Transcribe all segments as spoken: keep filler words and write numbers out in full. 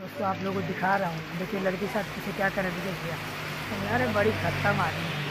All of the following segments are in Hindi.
उसको आप लोगों को दिखा रहा हूँ। देखिए लड़की साथ किसे क्या कर रहे थे, यार बड़ी खत्म आदमी है।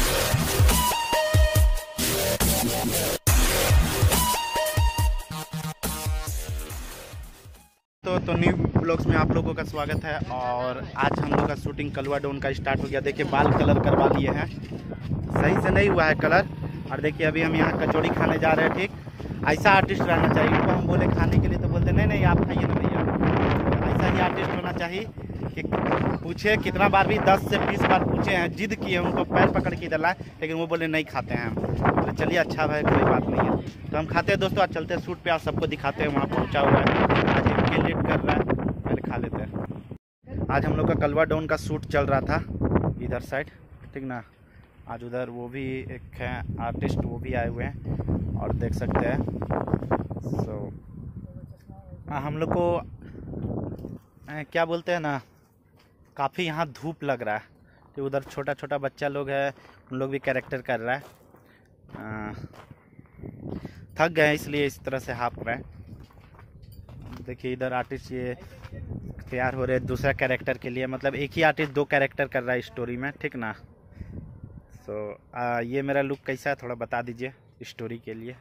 तो तो न्यू ब्लॉग्स में आप लोगों का स्वागत है। और आज हम लोग का शूटिंग कलवा डोन का स्टार्ट हो गया। देखिए बाल कलर करवा लिए हैं, सही से नहीं हुआ है कलर। और देखिए अभी हम यहाँ कचौड़ी खाने जा रहे हैं। ठीक ऐसा आर्टिस्ट रहना चाहिए। उनको हम बोले खाने के लिए तो बोलते नहीं नहीं आप खाइए ना भैया। ऐसा ही आर्टिस्ट होना चाहिए कि पूछे कितना बार भी दस से बीस बार पूछे हैं, जिद किए उनको पैर पकड़ के इधर लाए, लेकिन वो बोले नहीं खाते हैं हम। तो चलिए अच्छा भाई कोई बात नहीं है। तो हम खाते हैं दोस्तों। आज चलते हैं शूट पे, आज सबको दिखाते हैं। वहाँ पहुँचा हुआ है, आज इनके लेट कर रहा है, पहले खा लेते हैं। आज हम लोग का कलवा डोन का शूट चल रहा था इधर साइड, ठीक ना। आज उधर वो भी एक है आर्टिस्ट, वो भी आए हुए हैं और देख सकते हैं। सो हाँ हम लोग को क्या बोलते हैं ना, काफ़ी यहाँ धूप लग रहा है। तो उधर छोटा छोटा बच्चा लोग है, उन लोग भी कैरेक्टर कर रहा है। आ, थक गए इसलिए इस तरह से हाँप रहे हैं। देखिए इधर आर्टिस्ट ये तैयार हो रहे हैं दूसरा कैरेक्टर के लिए। मतलब एक ही आर्टिस्ट दो कैरेक्टर कर रहा है स्टोरी में, ठीक ना। सो so, ये मेरा लुक कैसा है थोड़ा बता दीजिए स्टोरी के लिए।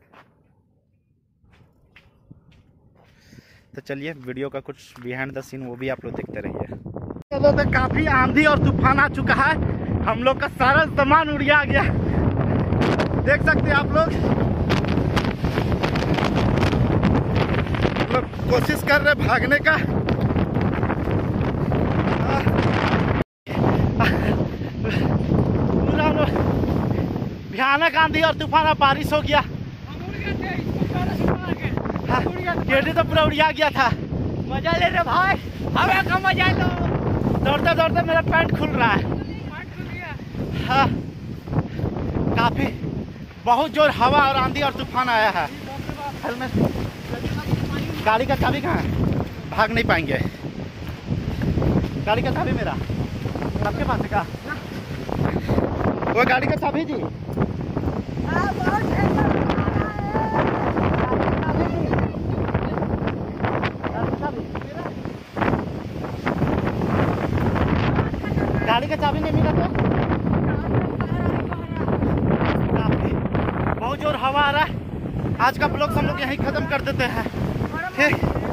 तो चलिए वीडियो का कुछ बिहाइंड द सीन वो भी आप लोग देखते रहिए। चलो तो काफी आंधी और तूफान आ चुका है, हम लोग का सारा सामान उड़िया गया, देख सकते हैं आप लोग। लोग कोशिश कर रहे भागने का। पूरा भयानक आंधी और तूफान और बारिश हो गया। गेड़ी तो पूरा उड़िया गया था। मजा ले रहे भाई, हवा का मजा लो। दौड़ते दौड़ते मेरा पैंट खुल रहा है। हाँ काफी बहुत जोर हवा और आंधी और तूफान आया है। हेलमेट गाड़ी का चाबी कहाँ है? भाग नहीं पाएंगे। गाड़ी का चाबी मेरा आपके पास है क्या? वो गाड़ी का चाबी जी गाड़ी का चाबी नहीं मिला तो बहुत जोर हवा आ रहा है। आज का ब्लॉग हम लोग यहीं खत्म कर देते हैं, ठीक।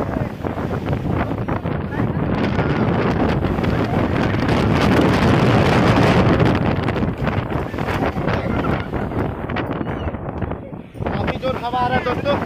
काफी जोर हवा आ रहा है दोस्तों।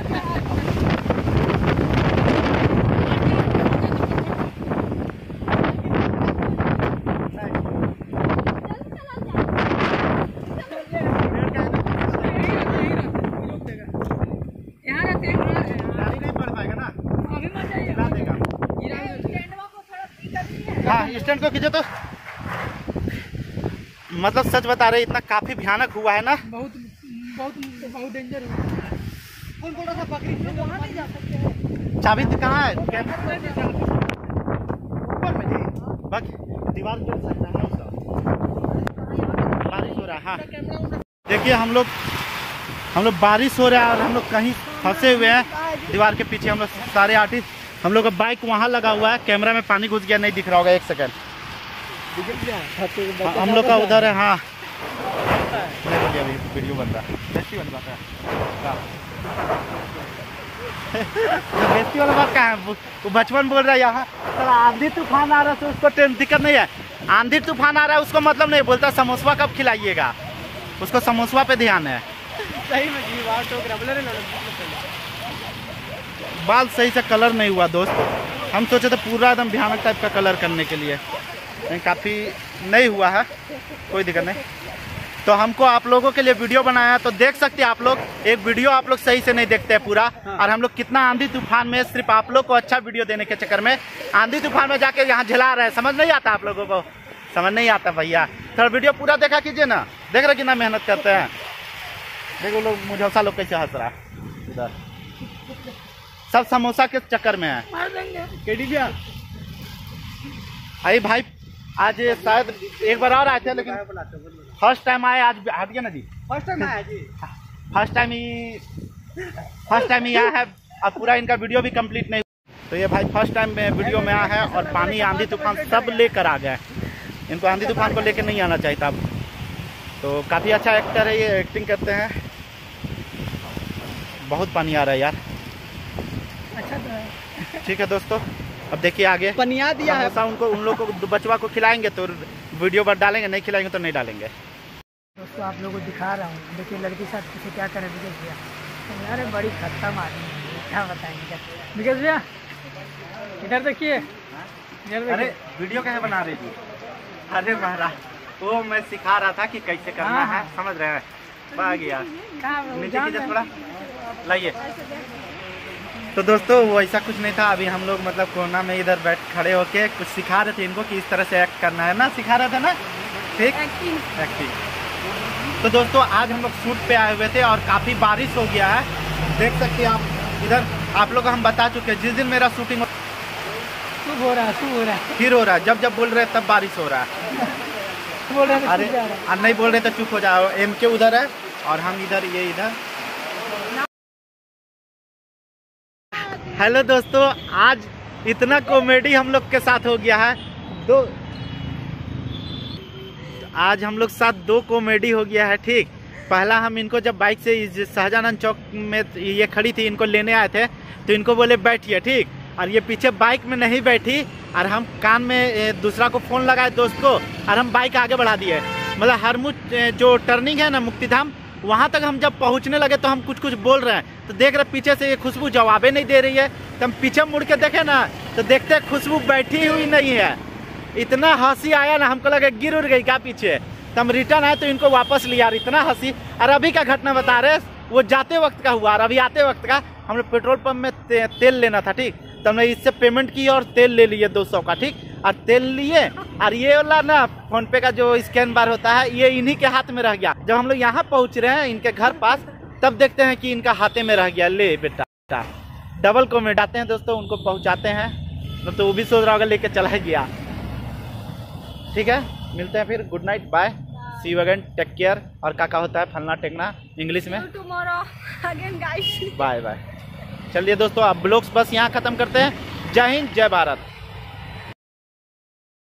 हाँ स्टैंड को खींचे तो मतलब सच बता रहे इतना काफी भयानक हुआ है ना। बहुत बहुत बहुत डेंजर हुआ। कौन थोड़ा सा पकड़ी तो वहां नहीं जा सकते। चाबी कहाँ है? ऊपर में जी बस दीवार जोड़ सकता है उसका। बारिश हो रहा है। हाँ देखिए हम लोग हम लोग बारिश हो रहा है और हम लोग कहीं फंसे हुए हैं दीवार के पीछे। हम लोग सारे आर्टिस्ट, हम लोग का बाइक वहाँ लगा हुआ है। कैमरा में पानी घुस गया, नहीं दिख रहा होगा, एक सेकंड। हम लोग का उधर है। हाँ अभी वीडियो बन रहा है, बन रहा है। बेस्ती वाला बात कहाँ है? वो बचपन बोल रहा है यहाँ आंधी तूफान आ रहा है तो उसको दिक्कत नहीं है। आंधी तूफान आ रहा है उसको मतलब नहीं बोलता समोसा कब खिलाइएगा, उसको समोसा पे ध्यान है। सही में जी बाल सही से कलर नहीं हुआ दोस्त। हम सोचे थे पूरा एकदम भयानक टाइप का कलर करने के लिए, नहीं काफ़ी नहीं हुआ है, कोई दिक्कत नहीं। तो हमको आप लोगों के लिए वीडियो बनाया, तो देख सकते हैं आप लोग। एक वीडियो आप लोग सही से नहीं देखते हैं पूरा। हाँ। और हम लोग कितना आंधी तूफान में सिर्फ आप लोग को अच्छा वीडियो देने के चक्कर में आंधी तूफान में जाके यहाँ झेला रहे हैं। समझ नहीं आता आप लोगों को, समझ नहीं आता भैया। थोड़ा वीडियो पूरा देखा कीजिए ना, देख रहे कितना मेहनत करते हैं। देखो लोग मुझौसा लोग कैसे हंस रहा है इधर, सब समोसा के चक्कर में है। अरे भाई आज शायद एक बार और आए थे, लेकिन फर्स्ट टाइम आए आज। हट गया ना जी, फर्स्ट टाइम आया जी, फर्स्ट टाइम ही फर्स्ट टाइम ही आया है। अब पूरा इनका वीडियो भी कंप्लीट नहीं तो ये भाई फर्स्ट टाइम वीडियो में आया है और पानी आंधी तूफान सब लेकर आ गए। इनको आंधी तूफान को लेकर नहीं आना चाहिए था। तो काफ़ी अच्छा एक्टर है, ये एक्टिंग करते हैं। बहुत पानी आ रहा है यार। अच्छा तो है। ठीक है दोस्तों, अब देखिए आगे पनिया दिया है। समोसा उनको उन लोग को बचवा को खिलाएंगे तो वीडियो पर डालेंगे, नहीं खिलाएंगे तो नहीं डालेंगे। दोस्तों आप लोगों को दिखा रहा हूँ, देखिए लड़की साथ किसे क्या करे विकेश भैया। अरे बड़ी खत्म आदमी है, क्या बताएंगे विकेश भैया। इधर देखिए, इधर अरे देखिए। वीडियो कैसे बना रहे जी? अरे महाराज, वो मैं सिखा रहा था कि कैसे करना है, समझ रहे हैं। आ गया नीचे कीजिए थोड़ा, लाइए। तो दोस्तों वो ऐसा कुछ नहीं था। अभी हम लोग मतलब कोरोना में इधर बैठ खड़े होके कुछ सिखा रहे थे इनको कि इस तरह से एक्ट करना है ना, सिखा रहे थे ना, ठीक एक्टिंग। तो दोस्तों आज हम लोग शूट पे आए हुए थे और काफ़ी बारिश हो गया है, देख सकते हैं आप इधर। आप लोग को हम बता चुके हैं जिस दिन मेरा शूटिंग शुभ हो रहा है, शुभ हो रहा है, फिर हो रहा है। जब जब बोल रहे हैं तब बारिश हो रहा है। बोल रहे हैं अरे और नहीं बोल रहे तो चुप हो जाओ। एम के उधर है और हम इधर, ये इधर। हेलो दोस्तों, आज इतना कॉमेडी हम लोग के साथ हो गया है। दो आज हम लोग साथ दो कॉमेडी हो गया है, ठीक। पहला हम इनको जब बाइक से शाहजहां चौक में ये खड़ी थी, इनको लेने आए थे तो इनको बोले बैठिए, ठीक। और ये पीछे बाइक में नहीं बैठी और हम कान में दूसरा को फ़ोन लगाए दोस्त को और हम बाइक आगे बढ़ा दिए। मतलब हरमुच जो टर्निंग है ना मुक्तिधाम, वहाँ तक हम जब पहुँचने लगे तो हम कुछ कुछ बोल रहे हैं तो देख रहे पीछे से ये खुशबू जवाबे नहीं दे रही है। तो हम पीछे मुड़ के देखे ना तो देखते खुशबू बैठी हुई नहीं है। इतना हंसी आया ना, हमको लगा गिर उड़ गई क्या पीछे। तो हम रिटर्न आए तो इनको वापस लिया, इतना हंसी। और अभी का घटना बता रहे, वो जाते वक्त का हुआ और अभी आते वक्त का। हम लोग पेट्रोल पंप में ते, तेल लेना था, ठीक। तो हमने इससे पेमेंट की और तेल ले लिए दो सौ का, ठीक। और तेल लिए और ये वाला ना फोन पे का जो स्कैन बार होता है ये इन्हीं के हाथ में रह गया। जब हम लोग यहाँ पहुँच रहे हैं इनके घर पास, तब देखते हैं कि इनका हाथे में रह गया। ले बेटा, डबल कॉमेंट आते हैं दोस्तों, उनको पहुँचाते हैं। तो वो भी सोच रहा होगा लेके चला गया। ठीक है, मिलते हैं फिर। Good night, bye, see you again, take care. और क्या क्या होता है फलना टेकना इंग्लिश में, बाय बाय। चलिए दोस्तों, अब ब्लॉग्स बस यहाँ ख़त्म करते हैं। जय हिंद, जय भारत।